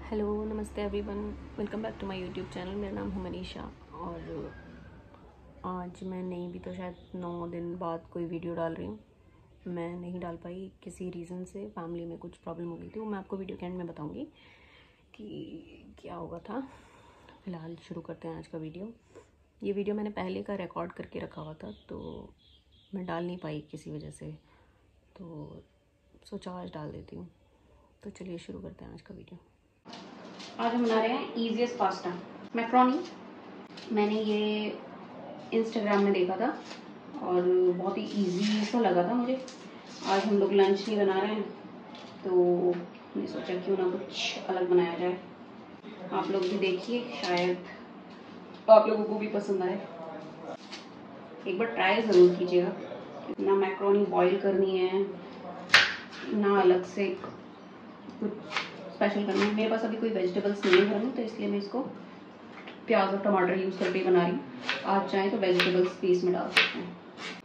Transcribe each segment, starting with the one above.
Hello नमस्ते everyone, welcome back to my YouTube channel. मेरा नाम है मनीषा और आज मैं नहीं भी तो शायद 9 दिन बाद कोई वीडियो डाल रही हूँ। मैं नहीं डाल पाई किसी रीज़न से, फैमिली में कुछ प्रॉब्लम हो गई थी। वो मैं आपको वीडियो के एंड में बताऊँगी कि क्या हुआ था। फ़िलहाल शुरू करते हैं आज का वीडियो। ये वीडियो मैंने पहले का रिकॉर्ड करके रखा हुआ था तो मैं डाल नहीं पाई किसी वजह से, तो सोचा आज डाल देती हूँ। तो चलिए शुरू करते हैं आज का वीडियो। आज हम बना रहे हैं ईजीएस्ट पास्ता मैक्रोनी। मैंने ये इंस्टाग्राम में देखा था और बहुत ही इजी सा लगा था मुझे। आज हम लोग लंच नहीं बना रहे हैं तो मैंने सोचा क्यों ना कुछ अलग बनाया जाए। आप लोग भी देखिए, शायद आप लोगों को भी पसंद आए। एक बार ट्राई ज़रूर कीजिएगा। ना मैक्रोनी बॉईल करनी है ना अलग से कुछ स्पेशल करना है। मेरे पास अभी कोई वेजिटेबल्स नहीं है घर में, तो इसलिए मैं इसको प्याज और टमाटर यूज़ करके बना रही हूँ। आप चाहें तो वेजिटेबल्स भी इसमें डाल सकते हैं।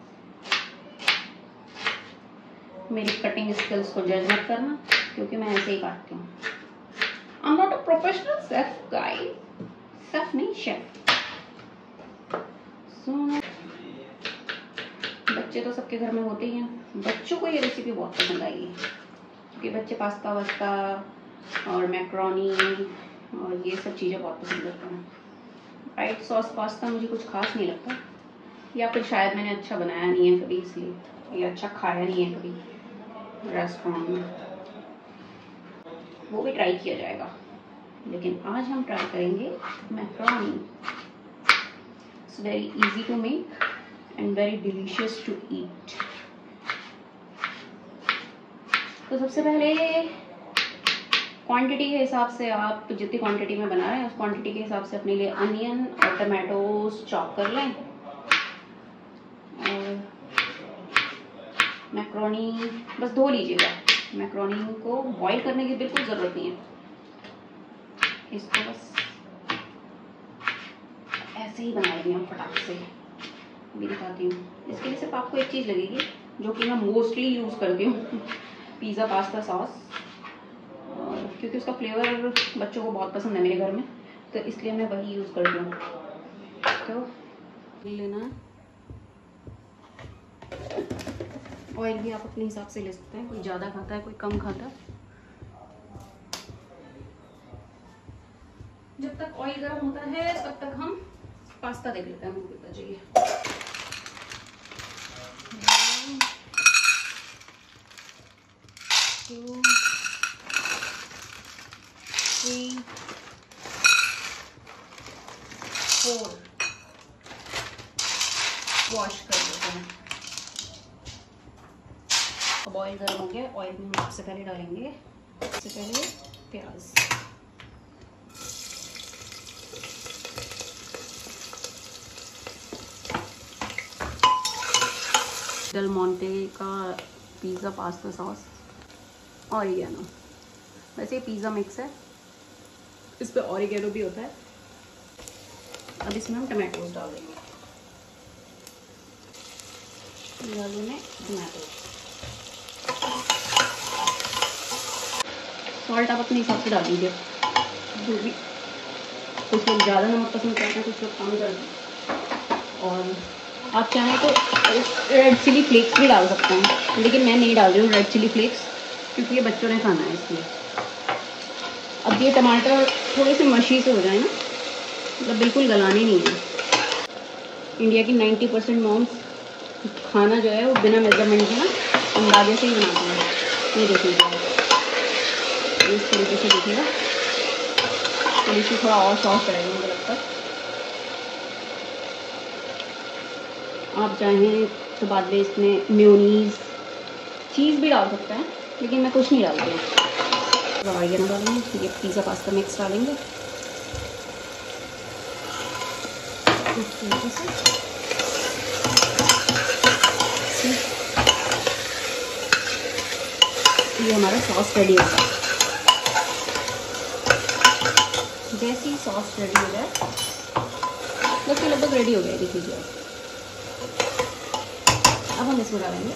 मेरी कटिंग स्किल्स को जज मत करना क्योंकि मैं ऐसे ही काटती हूँ। I am not a professional chef guys, chef नहीं शेफ। बच्चे तो सबके घर में होते ही हैं। बच्चों को ये रेसिपी बहुत पसंद आएगी क्योंकि बच्चे पास्ता वास्ता और मैक्रोनी और ये सब चीज़ें बहुत पसंद करते हैं। वाइट सॉस पास्ता मुझे कुछ खास नहीं लगता, या फिर शायद मैंने अच्छा बनाया नहीं है कभी, इसलिए ये अच्छा खाया नहीं है कभी रेस्टोरेंट में। वो भी ट्राई किया जाएगा, लेकिन आज हम ट्राई करेंगे macaroni. It's very easy to make and very delicious to eat. तो सबसे पहले क्वांटिटी के हिसाब से, आप जितनी क्वांटिटी में बना रहे हैं उस क्वांटिटी के हिसाब से अपने लिए अनियन और टमाटोज चॉप कर लें। और मैक्रोनी बस धो लीजिएगा। मैक्रोनी को बॉईल करने की बिल्कुल ज़रूरत नहीं है। इसको बस ऐसे ही बनाएंगे हम फटाक से। भी दिखाती हूँ। इसके लिए सिर्फ आपको एक चीज़ लगेगी जो कि मैं मोस्टली यूज़ करती हूँ, पिज़्ज़ा पास्ता सॉस। क्योंकि उसका फ्लेवर बच्चों को बहुत पसंद है मेरे घर में, तो इसलिए मैं वही यूज़ करती हूँ। तो लेना ऑयल भी आप अपने हिसाब से ले सकते हैं। कोई ज़्यादा खाता है, कोई कम खाता है। जब तक ऑयल गर्म होता है तब तक हम पास्ता देख लेते हैं हमको कितना चाहिए। 2 3 4 वॉश कर देते हैं। अब ऑयल गर्म हो गया। ऑयल में हम सबसे पहले डालेंगे प्याज। डेल मोंटे का पिज़्ज़ा पास्ता सॉस, ऑरिगेनो। वैसे ये पिज़्ज़ा मिक्स है, इस पे ऑरिगेनो भी होता है। अब इसमें हम टमाटोज डाल देंगे। आलू में टमाटो। सॉल्ट आप अपने हिसाब से डाल दीजिए, जो भी। कुछ लोग ज़्यादा नमक पसंद करते हैं, कुछ लोग कम करते हैं। और आप चाहें तो रेड चिली फ्लेक्स भी डाल सकते हैं, लेकिन मैं नहीं डाल रही हूँ रेड चिली फ्लेक्स क्योंकि ये बच्चों ने खाना है, इसलिए। अब ये टमाटर थोड़े से मशी से हो जाए ना, मतलब बिल्कुल गलाने नहीं है। इंडिया की 90% मॉम्स खाना जो है वो बिना मेजरमेंट के ना अंदाजे से ही बनाते हैं। ये देखिएगा, इस तरीके से देखिएगा। तो इसको थोड़ा और सॉफ्ट रहेगा मुझे लगता है। आप चाहें तो बाद में इसमें मेयोनीज, चीज़ भी डाल सकते हैं, लेकिन मैं कुछ नहीं डालती हूँ। ऑरिगेनो डालेंगे, ये पिज़्ज़ा पास्ता मिक्स डालेंगे इस तरीके से। ये हमारा सॉस रेडी हो जाए। जैसे ही सॉस रेडी हो जाए, बस ये लगभग रेडी हो गया, देख लीजिए। अब हम इसमें डालेंगे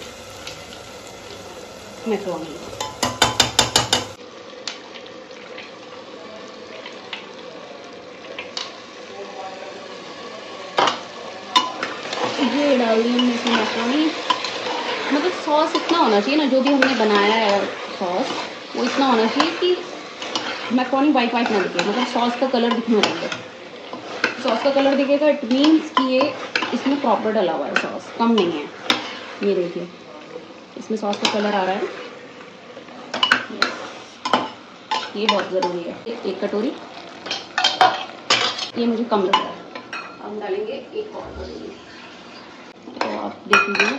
मैक्रोनी। ये डाल दी हमने इसमें मैक्रोनी। मतलब सॉस इतना होना चाहिए ना, जो भी हमने बनाया है सॉस वो इतना होना चाहिए कि मैक्रोनी वाइट वाइट ना दिखे, मतलब सॉस का कलर दिखना चाहिए। सॉस का कलर दिखेगा इट मीन्स कि ये इसमें प्रॉपर डला हुआ है, सॉस कम नहीं है। ये देखिए इसमें सॉस का कलर आ रहा है, ये बहुत ज़रूरी है। एक कटोरी, ये मुझे कम लग रहा है, हम डालेंगे एक और कटोरी। तो आप देख लीजिए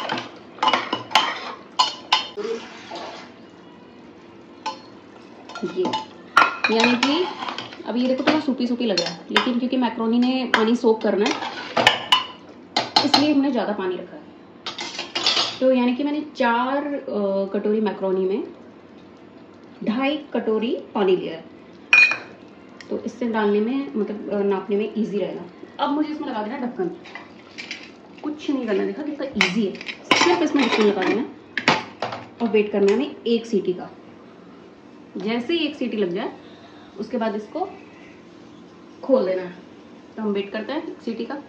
ये, यानी कि अभी ये देखो थोड़ा सूपी सूपी लग रहा है, लेकिन क्योंकि मैक्रोनी ने पानी सोक करना है इसलिए हमने ज़्यादा पानी रखा है। तो यानी कि मैंने 4 कटोरी मैक्रोनी में 2.5 कटोरी पानी लिया है, तो इससे डालने में मतलब नापने में इजी रहेगा। अब मुझे इसमें लगा देना ढक्कन, कुछ नहीं करना, देखा कितना इजी है। सिर्फ इसमें ढक्कन लगा देना और वेट करना है हमें 1 सीटी का। जैसे ही 1 सीटी लग जाए उसके बाद इसको खोल देना है। तो हम वेट करते हैं 1 सीटी का।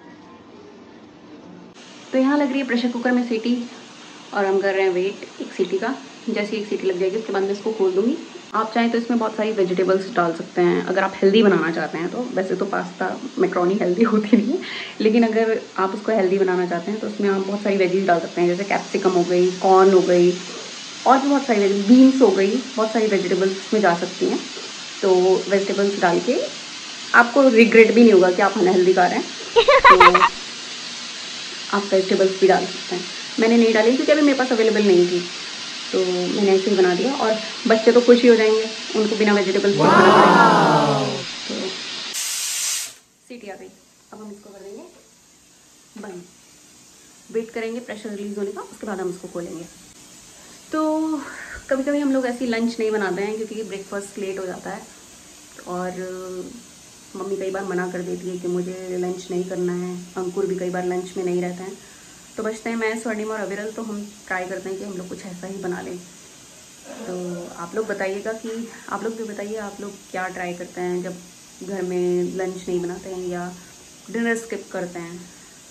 तो यहाँ लग रही है प्रेशर कुकर में सीटी और हम कर रहे हैं वेट 1 सीटी का। जैसे 1 सीटी लग जाएगी उसके बाद मैं इसको खोल दूँगी। आप चाहें तो इसमें बहुत सारी वेजिटेबल्स डाल सकते हैं अगर आप हेल्दी बनाना चाहते हैं तो। वैसे तो पास्ता मैक्रोनी हेल्दी होती नहीं है, लेकिन अगर आप उसको हेल्दी बनाना चाहते हैं तो उसमें आप बहुत सारी वेजीज डाल सकते हैं, जैसे कैप्सिकम हो गई, कॉर्न हो गई और भी बहुत सारी बीन्स हो गई, बहुत सारी वेजिटेबल्स इसमें जा सकती हैं। तो वेजिटेबल्स डाल के आपको रिग्रेट भी नहीं होगा कि आप अनहेल्दी खा रहे हैं। तो आप वेजिटेबल्स भी डाल सकते हैं। मैंने नहीं डाली क्योंकि अभी मेरे पास अवेलेबल नहीं थी, तो मैंने ऐसे ही बना दिया और बच्चे तो खुश ही हो जाएंगे, उनको बिना वेजिटेबल्स के खाना पड़ेगा। तो सीटी आ गई, अब हम इसको कर देंगे बंद। वेट करेंगे प्रेशर रिलीज होने का, उसके बाद हम इसको खोलेंगे। तो कभी कभी हम लोग ऐसी लंच नहीं बनाते हैं क्योंकि ब्रेकफास्ट लेट हो जाता है और मम्मी कई बार मना कर देती है कि मुझे लंच नहीं करना है। अंकुर भी कई बार लंच में नहीं रहते हैं, तो बचते हैं मैं, स्वर्णिम और अविरल। तो हम ट्राई करते हैं कि हम लोग कुछ ऐसा ही बना लें। तो आप लोग बताइएगा कि आप लोग भी बताइए आप लोग क्या ट्राई करते हैं जब घर में लंच नहीं बनाते हैं या डिनर स्किप करते हैं।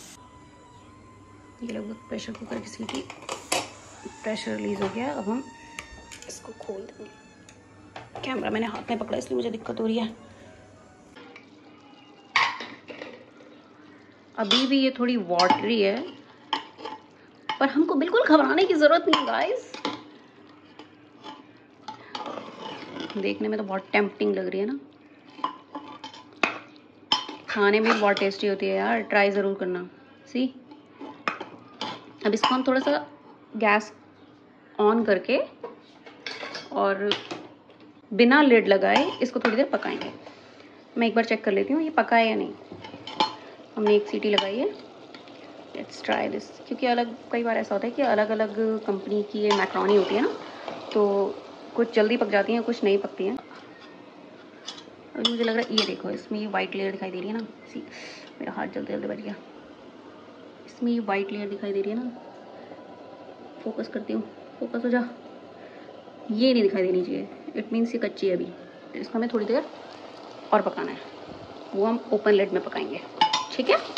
ये लगभग प्रेशर कुकर की सीटी, प्रेशर रिलीज हो गया। अब हम इसको खोल देंगे। कैमरा मैंने हाथ में पकड़ा इसलिए मुझे दिक्कत हो रही है। अभी भी ये थोड़ी वाटरी है पर हमको बिल्कुल घबराने की जरूरत नहीं गाइस। देखने में तो बहुत टेम्पटिंग लग रही है ना, खाने में भी बहुत टेस्टी होती है यार, ट्राई ज़रूर करना। सी अब इसको हम थोड़ा सा गैस ऑन करके और बिना लिड लगाए इसको थोड़ी देर पकाएंगे। मैं एक बार चेक कर लेती हूँ ये पका है या नहीं। हमने 1 सीटी लगाई है, लेट्स ट्राई दिस। क्योंकि कई बार ऐसा होता है कि अलग अलग कंपनी की ये मैक्रोनी होती है ना, तो कुछ जल्दी पक जाती हैं कुछ नहीं पकती हैं। और मुझे लग रहा है ये देखो इसमें ये वाइट लेयर दिखाई दे रही है ना, सी मेरा हाथ जल्दी जल्दी बच गया। इसमें ये वाइट लेयर दिखाई दे रही है ना, फोकस करती हूँ, फोकस हो जा। ये नहीं दिखाई देनी चाहिए, इट मीन्स ये कच्ची है अभी। तो इसको हमें थोड़ी देर और पकाना है, वो हम ओपन लिड में पकाएंगे, ठीक है।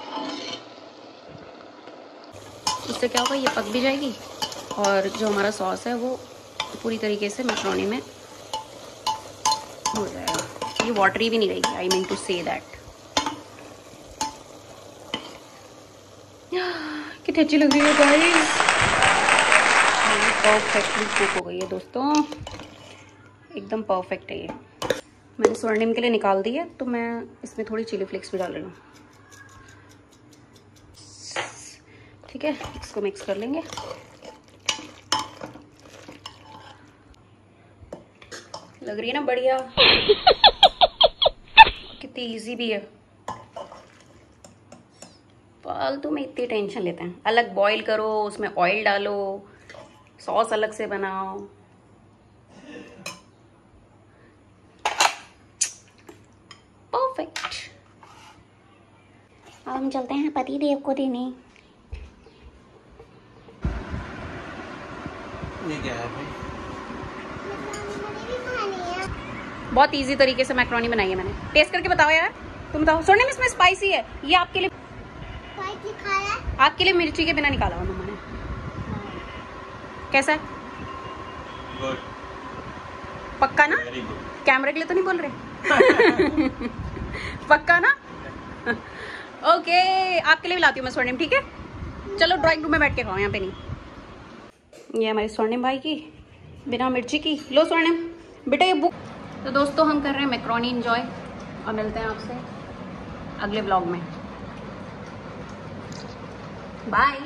इससे क्या होगा ये पक भी जाएगी और जो हमारा सॉस है वो पूरी तरीके से मैक्रोनी में हो जाएगा। ये वाटरी भी नहीं रहेगी, I mean to say that. कितनी अच्छी लग रही है गाइस, परफेक्टली कुक हो गई है दोस्तों, एकदम परफेक्ट है ये। मैंने स्वर्णिम के लिए निकाल दी है तो मैं इसमें थोड़ी चिली फ्लेक्स भी डाल रही हूँ, ठीक है। इसको मिक्स कर लेंगे। लग रही है ना बढ़िया, कितनी इजी भी है। फालतू में इतनी टेंशन लेते हैं, अलग बॉईल करो, उसमें ऑयल डालो, सॉस अलग से बनाओ। परफेक्ट। अब हम चलते हैं पति देव को देने। ये क्या है भाई? बहुत इजी तरीके से मैक्रोनी बनाई है मैंने, टेस्ट करके बताओ यार, तुम बताओ। सुनने में इसमें स्पाइसी है, ये आपके लिए आपके लिए मिर्ची के बिना निकाला हुआ मम्मा ने। कैसा है? गुड। पक्का ना? Very good. कैमरे के लिए तो नहीं बोल रहे? पक्का ना? ओके, आपके लिए भी लाती हूँ मैं स्वर्णिम, ठीक है? चलो ड्राइंग रूम में बैठ के खाओ, यहाँ पे नहीं। ये हमारी स्वर्णिम भाई की बिना मिर्ची की। लो स्वर्णिम बेटा ये बुक। तो दोस्तों हम कर रहे हैं मैक्रोनी एंजॉय और मिलते हैं आपसे अगले ब्लॉग में। बाय।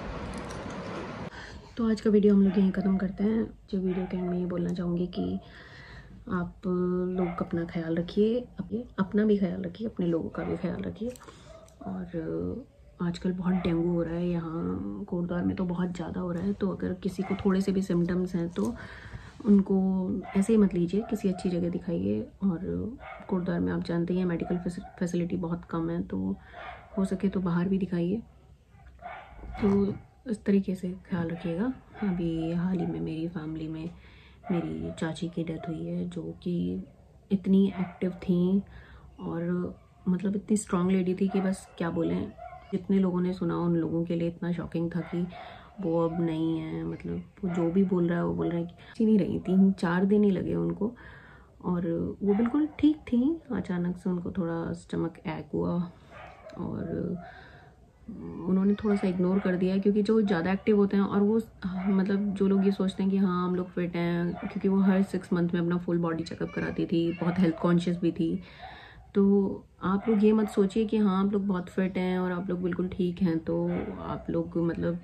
तो आज का वीडियो हम लोग यहीं ख़त्म करते हैं। जो वीडियो के एंड में ये बोलना चाहूँगी कि आप लोग अपना ख्याल रखिए, अपना भी ख्याल रखिए, अपने लोगों का भी ख्याल रखिए। और आजकल बहुत डेंगू हो रहा है यहाँ कोटद्वार में, तो बहुत ज़्यादा हो रहा है। तो अगर किसी को थोड़े से भी सिम्टम्स हैं तो उनको ऐसे ही मत लीजिए, किसी अच्छी जगह दिखाइए। और कोटद्वार में आप जानते हैं मेडिकल फैसिलिटी बहुत कम है, तो हो सके तो बाहर भी दिखाइए। तो इस तरीके से ख्याल रखिएगा। अभी हाल ही में मेरी फैमिली में मेरी चाची की डेथ हुई है, जो कि इतनी एक्टिव थी और मतलब इतनी स्ट्रांग लेडी थी कि बस क्या बोलें। जितने लोगों ने सुना उन लोगों के लिए इतना शॉकिंग था कि वो अब नहीं है। मतलब वो जो भी बोल रहा है वो बोल रहा है कि अच्छी नहीं रही, 3-4 दिन ही लगे उनको और वो बिल्कुल ठीक थी। अचानक से उनको थोड़ा स्टमक ऐक हुआ और उन्होंने थोड़ा सा इग्नोर कर दिया, क्योंकि जो ज़्यादा एक्टिव होते हैं और वो मतलब जो लोग ये सोचते हैं कि हाँ हम लोग फिट हैं, क्योंकि वो हर 6 मंथ में अपना फुल बॉडी चेकअप कराती थी, बहुत हेल्थ कॉन्शियस भी थी। तो आप लोग ये मत सोचिए कि हाँ आप लोग बहुत फिट हैं और आप लोग बिल्कुल ठीक हैं तो आप लोग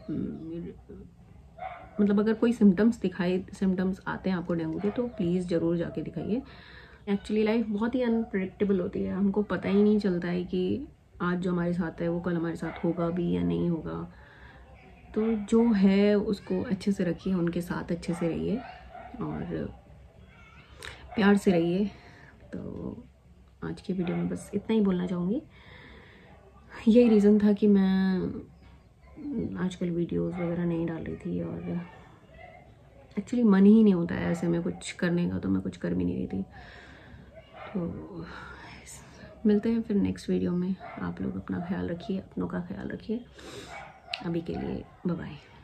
मतलब अगर कोई सिम्टम्स आते हैं आपको डेंगू के, तो प्लीज़ ज़रूर जाके दिखाइए। एक्चुअली लाइफ बहुत ही अनप्रेडिक्टेबल होती है, हमको पता ही नहीं चलता है कि आज जो हमारे साथ है वो कल हमारे साथ होगा भी या नहीं होगा। तो जो है उसको अच्छे से रखिए, उनके साथ अच्छे से रहिए और प्यार से रहिए। तो आज की वीडियो में बस इतना ही बोलना चाहूँगी। यही रीज़न था कि मैं आजकल वीडियोस वगैरह नहीं डाल रही थी और एक्चुअली मन ही नहीं होता है ऐसे में कुछ करने का, तो मैं कुछ कर भी नहीं रही थी। तो मिलते हैं फिर नेक्स्ट वीडियो में। आप लोग अपना ख्याल रखिए, अपनों का ख्याल रखिए। अभी के लिए बाय बाय।